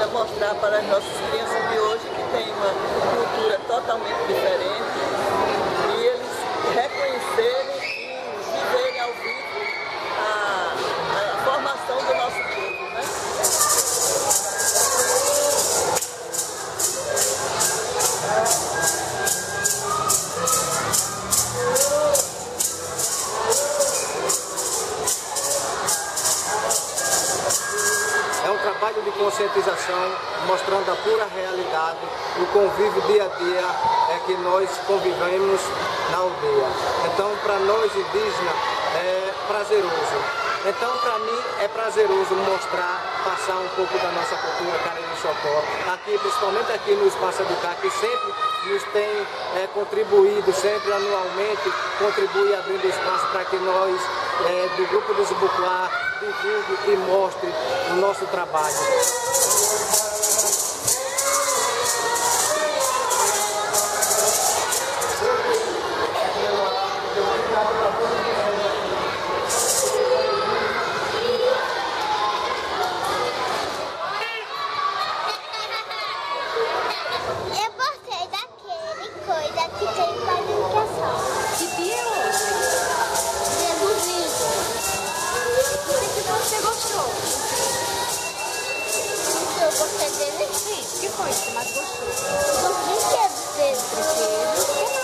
ensina, mostrar para as nossas crianças de hoje que tem uma cultura totalmente diferente e eles reconhecerem e viverem ao vivo a formação do nosso povo, né? É um trabalho de conscientização, mostrando a pura realidade, o convívio dia a dia que nós convivemos na aldeia. Então, para nós indígenas, é prazeroso. Então, para mim, é prazeroso mostrar, passar um pouco da nossa cultura Cariri-Chocó, aqui, principalmente aqui no Espaço Educar, que sempre nos tem contribuído, sempre anualmente, contribui abrindo espaço para que nós, do Grupo dos Ibucuá, divulgue e mostre o nosso trabalho. Eu gostei daquele coisa que tem qualificação. Que dia é hoje? Dia do vídeo. O que você gostou? Eu gostei dele. Sim, o que foi que você mais gostou? Os brinquedos dele. Brinquedos.